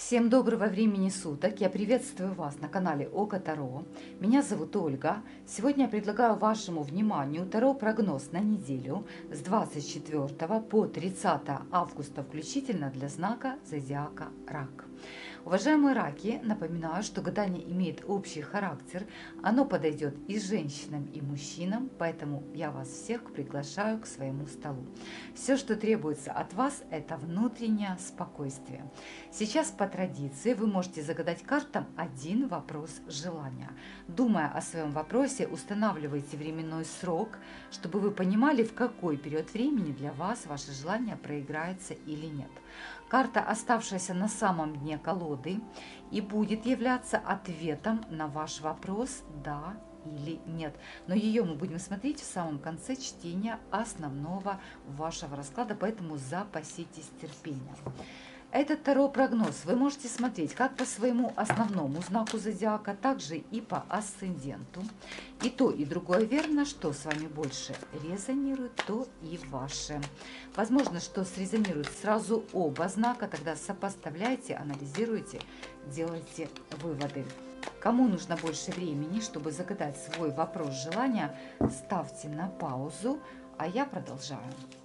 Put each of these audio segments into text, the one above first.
Всем доброго времени суток! Я приветствую вас на канале Око Таро. Меня зовут Ольга. Сегодня я предлагаю вашему вниманию Таро-прогноз на неделю с 24 по 30 августа включительно для знака зодиака Рак. Уважаемые раки, напоминаю, что гадание имеет общий характер, оно подойдет и женщинам, и мужчинам, поэтому я вас всех приглашаю к своему столу. Все, что требуется от вас, это внутреннее спокойствие. Сейчас по традиции вы можете загадать картам один вопрос желания. Думая о своем вопросе, устанавливайте временной срок, чтобы вы понимали, в какой период времени для вас ваше желание проиграется или нет. Карта, оставшаяся на самом дне колоды, и будет являться ответом на ваш вопрос «да» или «нет». Но ее мы будем смотреть в самом конце чтения основного вашего расклада, поэтому запаситесь терпением. Этот таро-прогноз вы можете смотреть как по своему основному знаку зодиака, также и по асценденту. И то, и другое верно, что с вами больше резонирует, то и ваше. Возможно, что срезонируют сразу оба знака, тогда сопоставляйте, анализируйте, делайте выводы. Кому нужно больше времени, чтобы загадать свой вопрос желания, ставьте на паузу, а я продолжаю.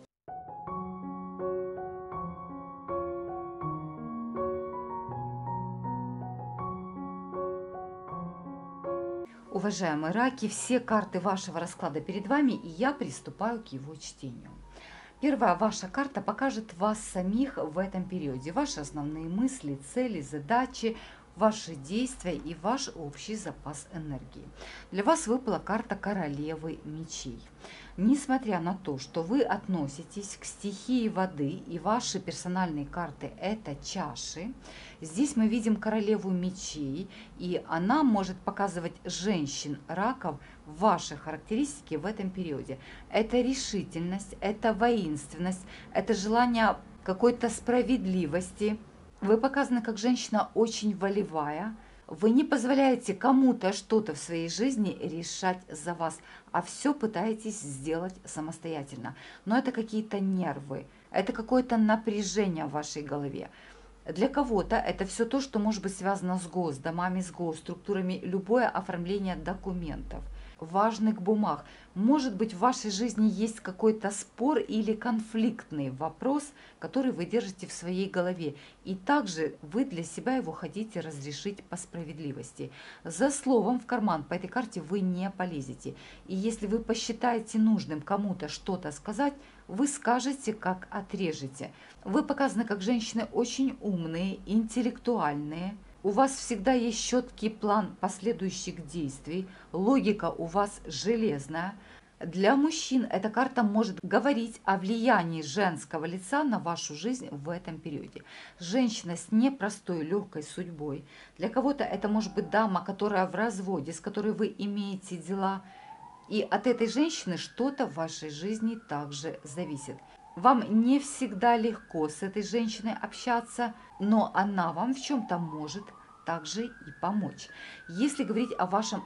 Уважаемые раки, все карты вашего расклада перед вами, и я приступаю к его чтению. Первая ваша карта покажет вас самих в этом периоде, ваши основные мысли, цели, задачи, ваши действия и ваш общий запас энергии. Для вас выпала карта Королевы мечей. Несмотря на то, что вы относитесь к стихии воды и ваши персональные карты это чаши, здесь мы видим Королеву мечей, и она может показывать женщин раков ваши характеристики в этом периоде. Это решительность, это воинственность, это желание какой-то справедливости. Вы показаны как женщина очень волевая. Вы не позволяете кому-то что-то в своей жизни решать за вас, а все пытаетесь сделать самостоятельно. Но это какие-то нервы, это какое-то напряжение в вашей голове. Для кого-то это все то, что может быть связано с госдомами, с госструктурами, любое оформление документов, важных бумаг. Может быть, в вашей жизни есть какой-то спор или конфликтный вопрос, который вы держите в своей голове. И также вы для себя его хотите разрешить по справедливости. За словом в карман по этой карте вы не полезете. И если вы посчитаете нужным кому-то что-то сказать, вы скажете, как отрежете. Вы показаны как женщины очень умные, интеллектуальные. У вас всегда есть четкий план последующих действий, логика у вас железная. Для мужчин эта карта может говорить о влиянии женского лица на вашу жизнь в этом периоде. Женщина с непростой легкой судьбой. Для кого-то это может быть дама, которая в разводе, с которой вы имеете дела. И от этой женщины что-то в вашей жизни также зависит. Вам не всегда легко с этой женщиной общаться, но она вам в чем-то может также и помочь. Если говорить о вашем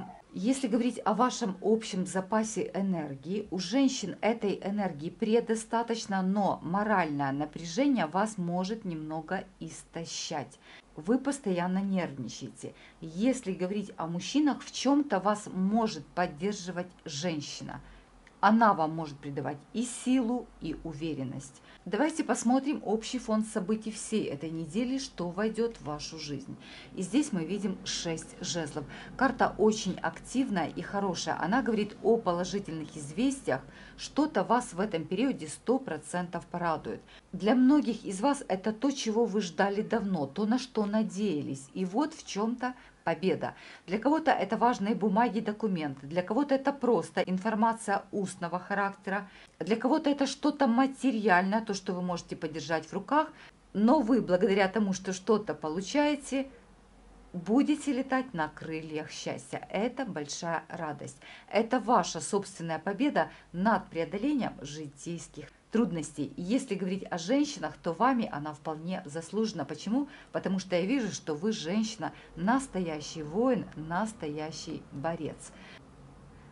общем запасе энергии, у женщин этой энергии предостаточно, но моральное напряжение вас может немного истощать. Вы постоянно нервничаете. Если говорить о мужчинах, в чем-то вас может поддерживать женщина. Она вам может придавать и силу, и уверенность. Давайте посмотрим общий фон событий всей этой недели, что войдет в вашу жизнь. И здесь мы видим 6 жезлов. Карта очень активная и хорошая. Она говорит о положительных известиях. Что-то вас в этом периоде 100% порадует. Для многих из вас это то, чего вы ждали давно, то, на что надеялись. И вот в чем-то победа. Для кого-то это важные бумаги, документы, для кого-то это просто информация устного характера, для кого-то это что-то материальное, то, что вы можете подержать в руках, но вы, благодаря тому, что что-то получаете, будете летать на крыльях счастья. Это большая радость. Это ваша собственная победа над преодолением житейских трудностей. И если говорить о женщинах, то вами она вполне заслужена. Почему? Потому что я вижу, что вы женщина, настоящий воин, настоящий борец.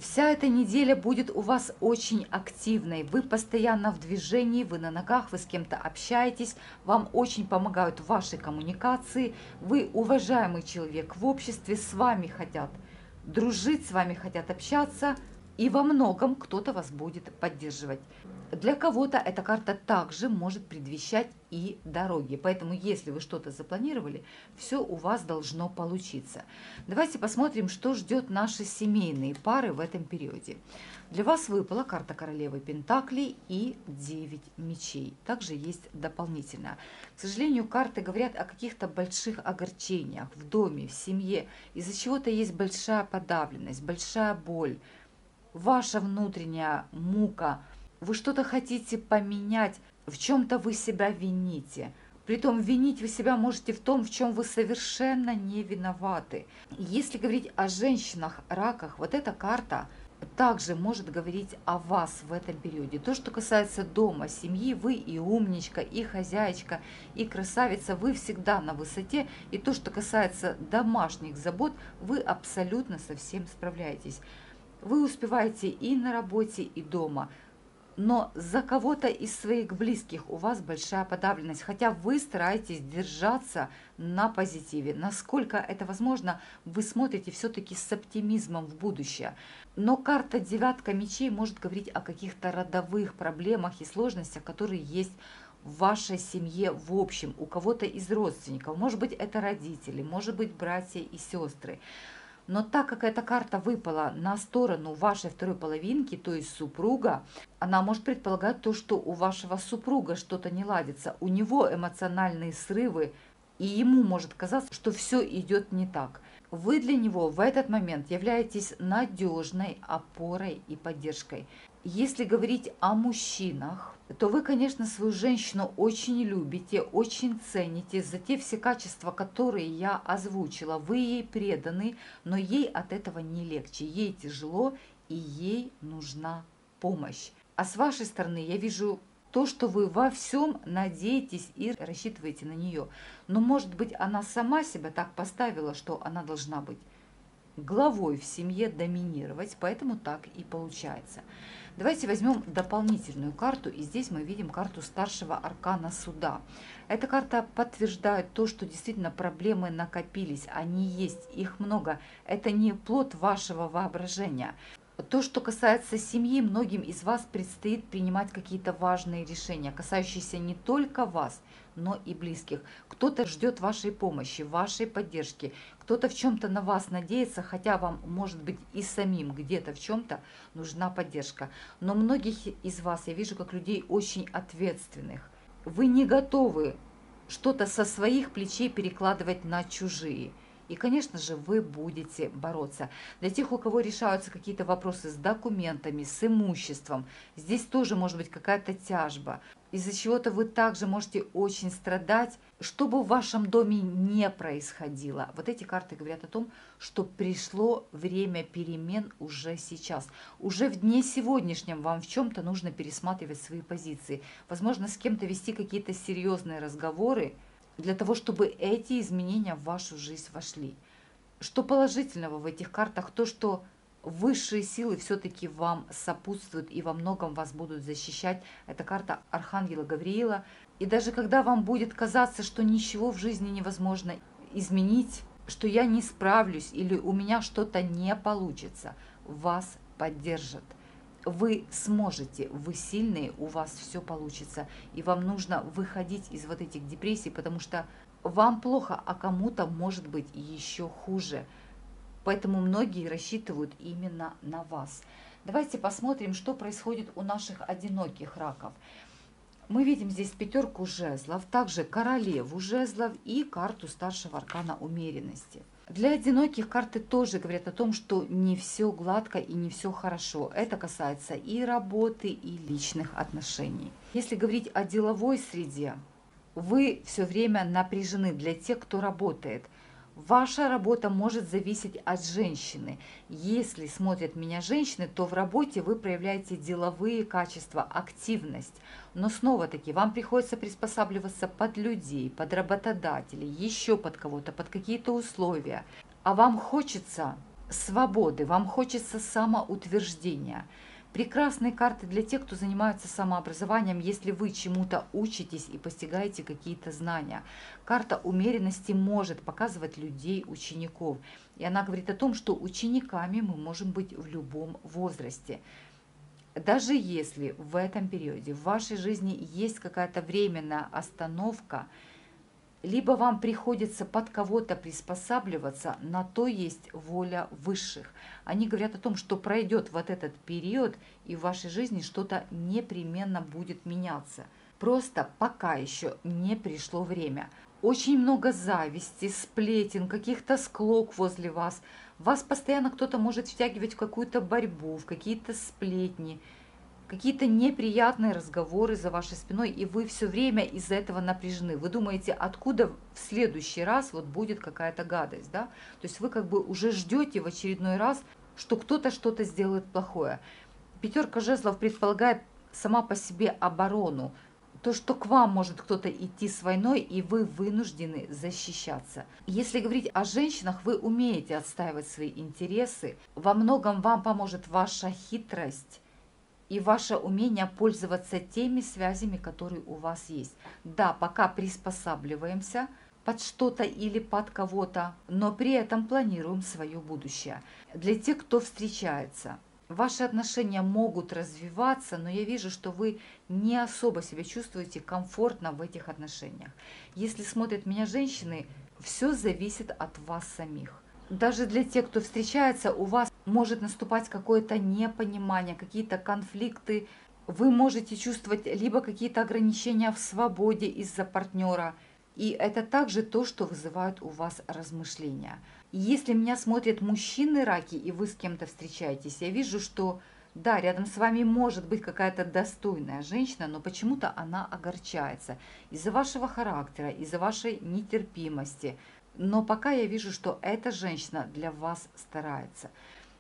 Вся эта неделя будет у вас очень активной. Вы постоянно в движении, вы на ногах, вы с кем-то общаетесь, вам очень помогают ваши коммуникации. Вы уважаемый человек в обществе, с вами хотят дружить, с вами хотят общаться, и во многом кто-то вас будет поддерживать. Для кого-то эта карта также может предвещать и дороги. Поэтому, если вы что-то запланировали, все у вас должно получиться. Давайте посмотрим, что ждет наши семейные пары в этом периоде. Для вас выпала карта Королевы Пентаклей и 9 мечей. Также есть дополнительно. К сожалению, карты говорят о каких-то больших огорчениях в доме, в семье. Из-за чего-то есть большая подавленность, большая боль, ваша внутренняя мука. Вы что-то хотите поменять, в чем-то вы себя вините. Притом винить вы себя можете в том, в чем вы совершенно не виноваты. Если говорить о женщинах-раках, вот эта карта также может говорить о вас в этом периоде. То, что касается дома, семьи, вы и умничка, и хозяечка, и красавица, вы всегда на высоте. И то, что касается домашних забот, вы абсолютно со всем справляетесь. Вы успеваете и на работе, и дома. Но за кого-то из своих близких у вас большая подавленность, хотя вы стараетесь держаться на позитиве. Насколько это возможно, вы смотрите все-таки с оптимизмом в будущее. Но карта девятка мечей может говорить о каких-то родовых проблемах и сложностях, которые есть в вашей семье в общем, у кого-то из родственников. Может быть, это родители, может быть, братья и сестры. Но так как эта карта выпала на сторону вашей второй половинки, то есть супруга, она может предполагать то, что у вашего супруга что-то не ладится, у него эмоциональные срывы, и ему может казаться, что все идет не так. Вы для него в этот момент являетесь надежной опорой и поддержкой. Если говорить о мужчинах, то вы, конечно, свою женщину очень любите, очень цените за те все качества, которые я озвучила. Вы ей преданы, но ей от этого не легче. Ей тяжело, и ей нужна помощь. А с вашей стороны я вижу то, что вы во всем надеетесь и рассчитываете на нее. Но, может быть, она сама себя так поставила, что она должна быть главой в семье, доминировать, поэтому так и получается. Давайте возьмем дополнительную карту, и здесь мы видим карту старшего аркана суда. Эта карта подтверждает то, что действительно проблемы накопились, они есть, их много. Это не плод вашего воображения. То, что касается семьи, многим из вас предстоит принимать какие-то важные решения, касающиеся не только вас, но и близких. Кто-то ждет вашей помощи, вашей поддержки, кто-то в чем-то на вас надеется, хотя вам, может быть, и самим где-то в чем-то нужна поддержка. Но многих из вас я вижу как людей очень ответственных. Вы не готовы что-то со своих плечей перекладывать на чужие. И, конечно же, вы будете бороться. Для тех, у кого решаются какие-то вопросы с документами, с имуществом, здесь тоже может быть какая-то тяжба. Из-за чего-то вы также можете очень страдать, что бы в вашем доме не происходило. Вот эти карты говорят о том, что пришло время перемен уже сейчас. Уже в дне сегодняшнем вам в чем-то нужно пересматривать свои позиции. Возможно, с кем-то вести какие-то серьезные разговоры, для того, чтобы эти изменения в вашу жизнь вошли. Что положительного в этих картах? То, что высшие силы все-таки вам сопутствуют и во многом вас будут защищать. Это карта Архангела Гавриила. И даже когда вам будет казаться, что ничего в жизни невозможно изменить, что я не справлюсь или у меня что-то не получится, вас поддержат. Вы сможете, вы сильные, у вас все получится. И вам нужно выходить из вот этих депрессий, потому что вам плохо, а кому-то может быть еще хуже. Поэтому многие рассчитывают именно на вас. Давайте посмотрим, что происходит у наших одиноких раков. Мы видим здесь пятерку жезлов, также королеву жезлов и карту старшего аркана умеренности. Для одиноких карты тоже говорят о том, что не все гладко и не все хорошо. Это касается и работы, и личных отношений. Если говорить о деловой среде, вы все время напряжены для тех, кто работает. Ваша работа может зависеть от женщины. Если смотрят меня женщины, то в работе вы проявляете деловые качества, активность. Но снова-таки вам приходится приспосабливаться под людей, под работодателей, еще под кого-то, под какие-то условия. А вам хочется свободы, вам хочется самоутверждения. Прекрасные карты для тех, кто занимается самообразованием, если вы чему-то учитесь и постигаете какие-то знания. Карта умеренности может показывать людей, учеников. И она говорит о том, что учениками мы можем быть в любом возрасте. Даже если в этом периоде в вашей жизни есть какая-то временная остановка, либо вам приходится под кого-то приспосабливаться, на то есть воля высших. Они говорят о том, что пройдет вот этот период, и в вашей жизни что-то непременно будет меняться. Просто пока еще не пришло время. Очень много зависти, сплетен, каких-то склок возле вас. Вас постоянно кто-то может втягивать в какую-то борьбу, в какие-то сплетни, какие-то неприятные разговоры за вашей спиной, и вы все время из-за этого напряжены. Вы думаете, откуда в следующий раз вот будет какая-то гадость, да? То есть вы как бы уже ждете в очередной раз, что кто-то что-то сделает плохое. Пятерка жезлов предполагает сама по себе оборону. То, что к вам может кто-то идти с войной, и вы вынуждены защищаться. Если говорить о женщинах, вы умеете отстаивать свои интересы. Во многом вам поможет ваша хитрость и ваше умение пользоваться теми связями, которые у вас есть. Да, пока приспосабливаемся под что-то или под кого-то, но при этом планируем свое будущее. Для тех, кто встречается, ваши отношения могут развиваться, но я вижу, что вы не особо себя чувствуете комфортно в этих отношениях. Если смотрят меня женщины, все зависит от вас самих. Даже для тех, кто встречается, у вас может наступать какое-то непонимание, какие-то конфликты. Вы можете чувствовать либо какие-то ограничения в свободе из-за партнера. И это также то, что вызывает у вас размышления. Если меня смотрят мужчины раки, и вы с кем-то встречаетесь, я вижу, что да, рядом с вами может быть какая-то достойная женщина, но почему-то она огорчается из-за вашего характера, из-за вашей нетерпимости. Но пока я вижу, что эта женщина для вас старается.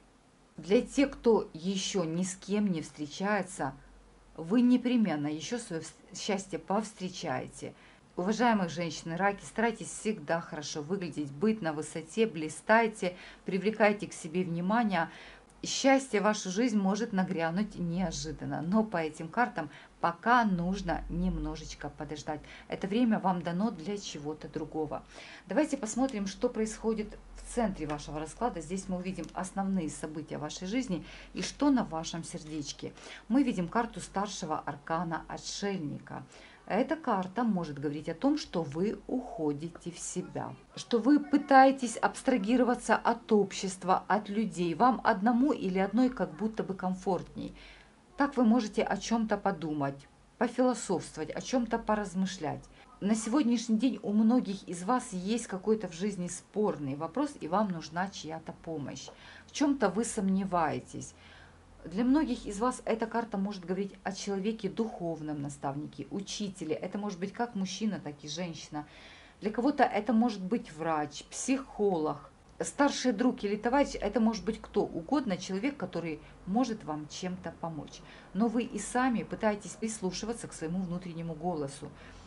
Для тех, кто еще ни с кем не встречается, вы непременно еще свое счастье повстречаете. Уважаемые женщины, раки, старайтесь всегда хорошо выглядеть, быть на высоте, блистайте, привлекайте к себе внимание. Счастье в вашу жизнь может нагрянуть неожиданно, но по этим картам пока нужно немножечко подождать. Это время вам дано для чего-то другого. Давайте посмотрим, что происходит в центре вашего расклада. Здесь мы увидим основные события вашей жизни и что на вашем сердечке. Мы видим карту старшего аркана Отшельника. Эта карта может говорить о том, что вы уходите в себя, что вы пытаетесь абстрагироваться от общества, от людей. Вам одному или одной как будто бы комфортней. Так вы можете о чем-то подумать, пофилософствовать, о чем-то поразмышлять. На сегодняшний день у многих из вас есть какой-то в жизни спорный вопрос, и вам нужна чья-то помощь. В чем-то вы сомневаетесь. Для многих из вас эта карта может говорить о человеке духовном наставнике, учителе. Это может быть как мужчина, так и женщина. Для кого-то это может быть врач, психолог, старший друг или товарищ. Это может быть кто угодно, человек, который может вам чем-то помочь. Но вы и сами пытаетесь прислушиваться к своему внутреннему голосу.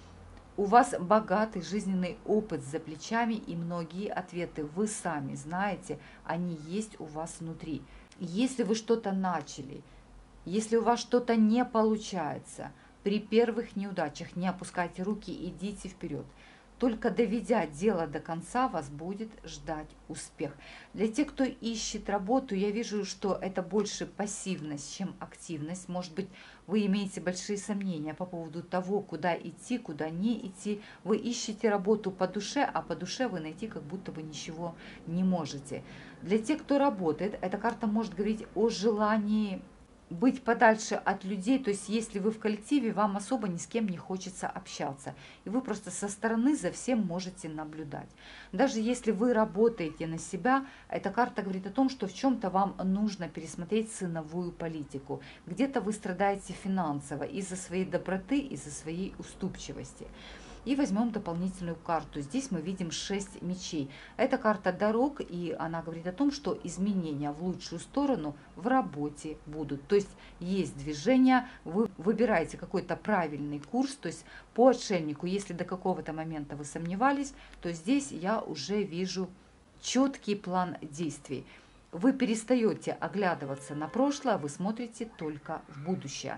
У вас богатый жизненный опыт за плечами, и многие ответы вы сами знаете, они есть у вас внутри. Если вы что-то начали, если у вас что-то не получается, при первых неудачах не опускайте руки, идите вперед. Только доведя дело до конца, вас будет ждать успех. Для тех, кто ищет работу, я вижу, что это больше пассивность, чем активность. Может быть, вы имеете большие сомнения по поводу того, куда идти, куда не идти. Вы ищете работу по душе, а по душе вы найти как будто бы ничего не можете. Для тех, кто работает, эта карта может говорить о желании быть подальше от людей, то есть если вы в коллективе, вам особо ни с кем не хочется общаться, и вы просто со стороны за всем можете наблюдать. Даже если вы работаете на себя, эта карта говорит о том, что в чем-то вам нужно пересмотреть ценовую политику. Где-то вы страдаете финансово из-за своей доброты, из-за своей уступчивости. И возьмем дополнительную карту. Здесь мы видим 6 мечей. Это карта дорог, и она говорит о том, что изменения в лучшую сторону в работе будут. То есть движение, вы выбираете какой-то правильный курс, то есть по отшельнику, если до какого-то момента вы сомневались, то здесь я уже вижу четкий план действий. Вы перестаете оглядываться на прошлое, вы смотрите только в будущее.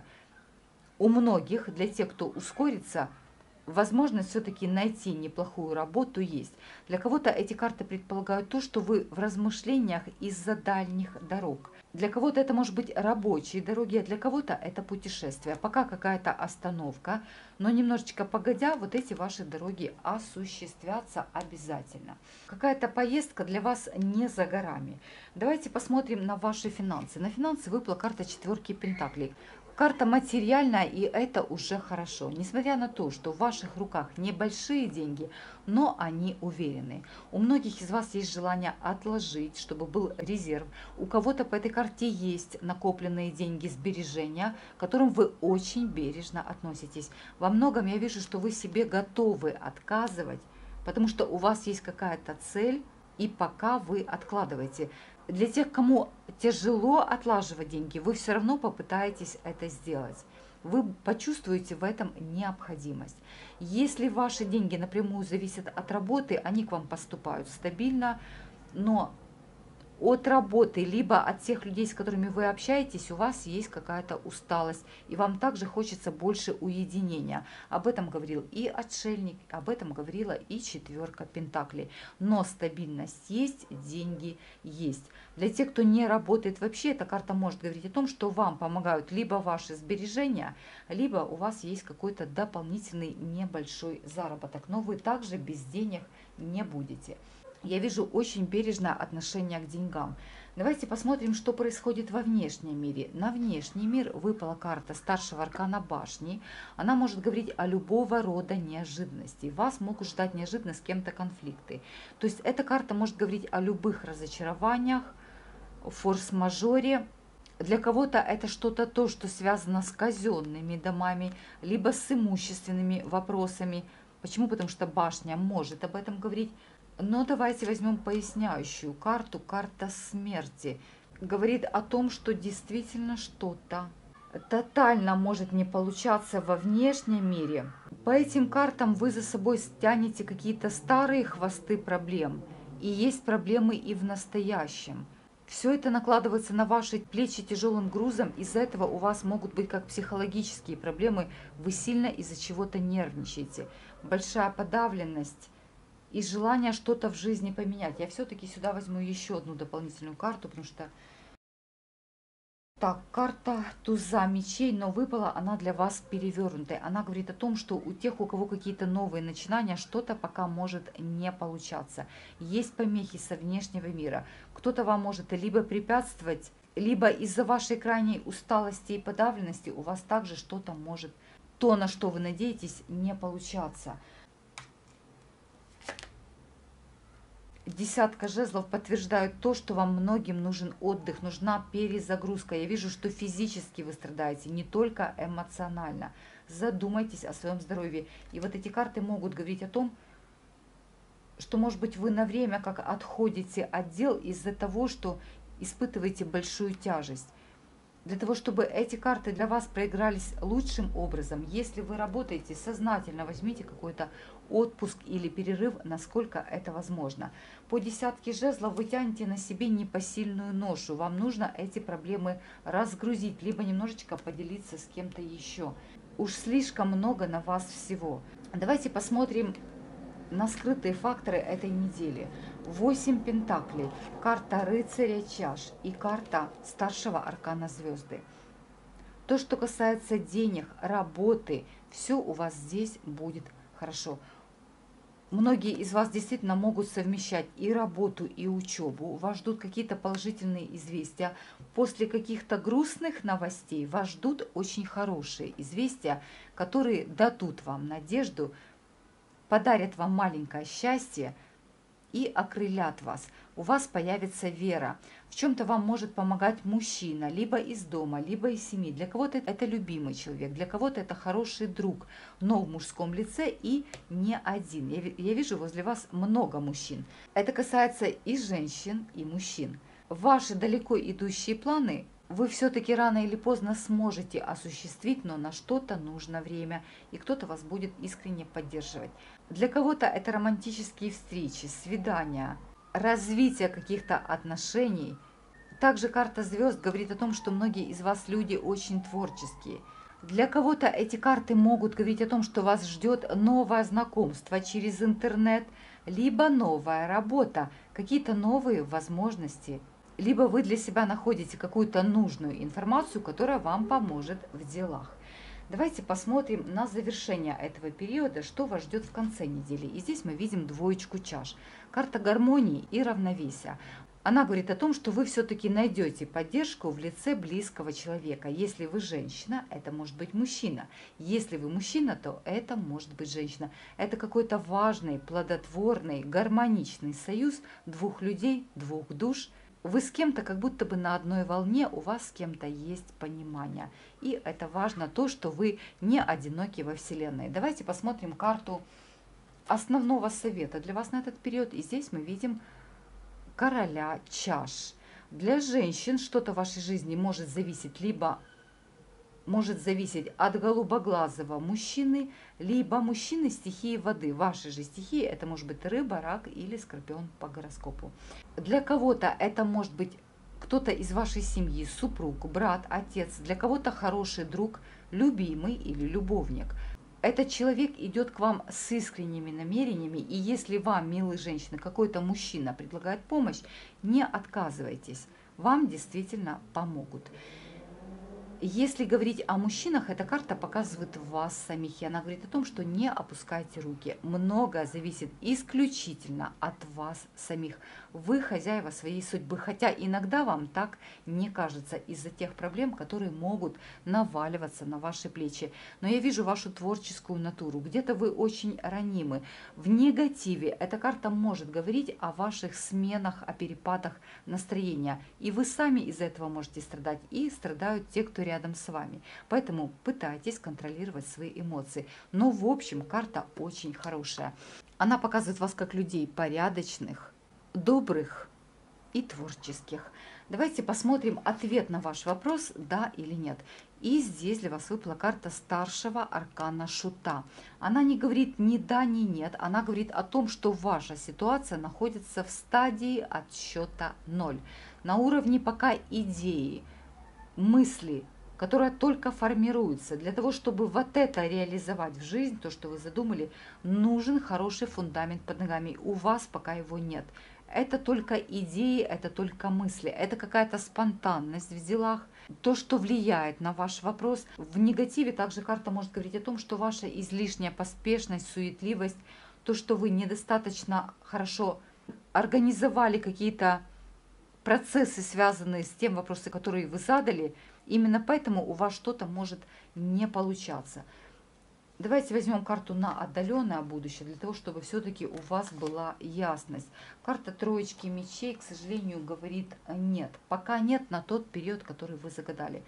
У многих, для тех, кто ускорится, возможность все-таки найти неплохую работу есть. Для кого-то эти карты предполагают то, что вы в размышлениях из-за дальних дорог. Для кого-то это может быть рабочие дороги, а для кого-то это путешествие. Пока какая-то остановка, но немножечко погодя, вот эти ваши дороги осуществятся обязательно. Какая-то поездка для вас не за горами. Давайте посмотрим на ваши финансы. На финансы выпала карта четверки пентаклей. Карта материальная, и это уже хорошо. Несмотря на то, что в ваших руках небольшие деньги, но они уверены. У многих из вас есть желание отложить, чтобы был резерв. У кого-то по этой карте есть накопленные деньги, сбережения, к которым вы очень бережно относитесь. Во многом я вижу, что вы себе готовы отказывать, потому что у вас есть какая-то цель, и пока вы откладываете. Для тех, кому тяжело отлаживать деньги, вы все равно попытаетесь это сделать. Вы почувствуете в этом необходимость. Если ваши деньги напрямую зависят от работы, они к вам поступают стабильно, но от работы, либо от тех людей, с которыми вы общаетесь, у вас есть какая-то усталость, и вам также хочется больше уединения. Об этом говорил и отшельник, об этом говорила и четверка пентаклей. Но стабильность есть, деньги есть. Для тех, кто не работает вообще, эта карта может говорить о том, что вам помогают либо ваши сбережения, либо у вас есть какой-то дополнительный небольшой заработок. Но вы также без денег не будете. Я вижу очень бережное отношение к деньгам. Давайте посмотрим, что происходит во внешнем мире. На внешний мир выпала карта старшего аркана башни. Она может говорить о любого рода неожиданности. Вас могут ждать неожиданно с кем-то конфликты. То есть эта карта может говорить о любых разочарованиях, форс-мажоре. Для кого-то это что-то то, что связано с казенными домами, либо с имущественными вопросами. Почему? Потому что башня может об этом говорить. Но давайте возьмем поясняющую карту, карта смерти. Говорит о том, что действительно что-то тотально может не получаться во внешнем мире. По этим картам вы за собой стянете какие-то старые хвосты проблем. И есть проблемы и в настоящем. Все это накладывается на ваши плечи тяжелым грузом. Из-за этого у вас могут быть как психологические проблемы. Вы сильно из-за чего-то нервничаете. Большая подавленность и желание что-то в жизни поменять. Я все-таки сюда возьму еще одну дополнительную карту, потому что... Так, карта туза мечей, но выпала она для вас перевернутой. Она говорит о том, что у тех, у кого какие-то новые начинания, что-то пока может не получаться. Есть помехи со внешнего мира. Кто-то вам может либо препятствовать, либо из-за вашей крайней усталости и подавленности у вас также что-то может, то, на что вы надеетесь, не получаться. Десятка жезлов подтверждает то, что вам многим нужен отдых, нужна перезагрузка. Я вижу, что физически вы страдаете, не только эмоционально. Задумайтесь о своем здоровье. И вот эти карты могут говорить о том, что, может быть, вы на время как отходите от дел из-за того, что испытываете большую тяжесть. Для того, чтобы эти карты для вас проигрались лучшим образом, если вы работаете, сознательно возьмите какой-то отпуск или перерыв, насколько это возможно. По десятке жезлов вы тянете на себе непосильную ношу. Вам нужно эти проблемы разгрузить, либо немножечко поделиться с кем-то еще. Уж слишком много на вас всего. Давайте посмотрим на скрытые факторы этой недели. 8 пентаклей, карта рыцаря чаш и карта старшего аркана звезды. То, что касается денег, работы, все у вас здесь будет хорошо. Многие из вас действительно могут совмещать и работу, и учебу. Вас ждут какие-то положительные известия. После каких-то грустных новостей вас ждут очень хорошие известия, которые дадут вам надежду, подарят вам маленькое счастье и окрылят вас. У вас появится вера. В чем-то вам может помогать мужчина, либо из дома, либо из семьи. Для кого-то это любимый человек, для кого-то это хороший друг, но в мужском лице и не один. Я вижу возле вас много мужчин. Это касается и женщин, и мужчин. Ваши далеко идущие планы вы все-таки рано или поздно сможете осуществить, но на что-то нужно время, и кто-то вас будет искренне поддерживать. Для кого-то это романтические встречи, свидания, развитие каких-то отношений, Также карта звезд говорит о том, что многие из вас люди очень творческие. Для кого-то эти карты могут говорить о том, что вас ждет новое знакомство через интернет, либо новая работа, какие-то новые возможности, либо вы для себя находите какую-то нужную информацию, которая вам поможет в делах. Давайте посмотрим на завершение этого периода, что вас ждет в конце недели. И здесь мы видим двоечку чаш. Карта гармонии и равновесия. Она говорит о том, что вы все-таки найдете поддержку в лице близкого человека. Если вы женщина, это может быть мужчина. Если вы мужчина, то это может быть женщина. Это какой-то важный, плодотворный, гармоничный союз двух людей, двух душ. Вы с кем-то как будто бы на одной волне, у вас с кем-то есть понимание. И это важно то, что вы не одиноки во Вселенной. Давайте посмотрим карту основного совета для вас на этот период. И здесь мы видим короля чаш. Для женщин что-то в вашей жизни может зависеть от голубоглазого мужчины, либо мужчины стихии воды. Вашей же стихии это может быть рыба, рак или скорпион по гороскопу. Для кого-то это может быть кто-то из вашей семьи, супруг, брат, отец, для кого-то хороший друг, любимый или любовник. Этот человек идет к вам с искренними намерениями, и если вам, милые женщины, какой-то мужчина предлагает помощь, не отказывайтесь, вам действительно помогут. Если говорить о мужчинах, эта карта показывает вас самих, и она говорит о том, что не опускайте руки. Многое зависит исключительно от вас самих. Вы хозяева своей судьбы, хотя иногда вам так не кажется из-за тех проблем, которые могут наваливаться на ваши плечи. Но я вижу вашу творческую натуру, где-то вы очень ранимы. В негативе эта карта может говорить о ваших сменах, о перепадах настроения. И вы сами из-за этого можете страдать, и страдают те, кто рядом с вами. Поэтому пытайтесь контролировать свои эмоции. Но в общем карта очень хорошая. Она показывает вас как людей порядочных, добрых и творческих. Давайте посмотрим ответ на ваш вопрос, да или нет. И здесь для вас выпала карта старшего аркана Шута. Она не говорит ни да, ни нет. Она говорит о том, что ваша ситуация находится в стадии отсчета 0. На уровне пока идеи, мысли, которая только формируется. Для того, чтобы вот это реализовать в жизнь, то, что вы задумали, нужен хороший фундамент под ногами. У вас пока его нет. Это только идеи, это только мысли, это какая-то спонтанность в делах, то, что влияет на ваш вопрос. В негативе также карта может говорить о том, что ваша излишняя поспешность, суетливость, то, что вы недостаточно хорошо организовали какие-то процессы, связанные с тем вопросом, которые вы задали, именно поэтому у вас что-то может не получаться. Давайте возьмем карту на отдаленное будущее, для того, чтобы все-таки у вас была ясность. Карта троечки мечей, к сожалению, говорит нет. Пока нет на тот период, который вы загадали.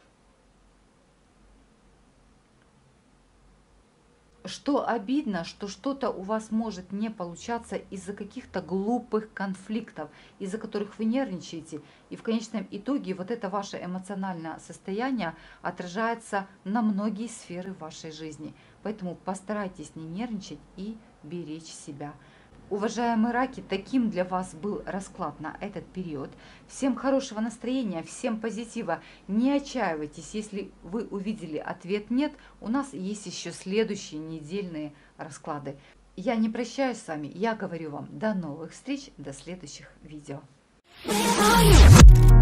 Что обидно, что что-то у вас может не получаться из-за каких-то глупых конфликтов, из-за которых вы нервничаете. И в конечном итоге вот это ваше эмоциональное состояние отражается на многие сферы вашей жизни. Поэтому постарайтесь не нервничать и беречь себя. Уважаемые раки, таким для вас был расклад на этот период. Всем хорошего настроения, всем позитива. Не отчаивайтесь, если вы увидели ответ «нет», у нас есть еще следующие недельные расклады. Я не прощаюсь с вами, я говорю вам до новых встреч, до следующих видео.